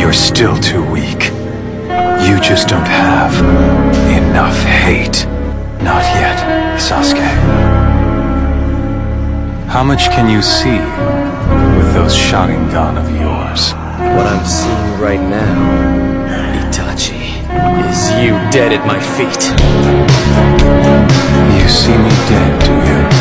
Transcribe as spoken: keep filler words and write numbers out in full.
You're still too weak. You just don't have enough hate. Not yet, Sasuke. How much can you see with those Sharingan of yours? What I'm seeing right now, Itachi, is you dead at my feet. You see me dead, do you?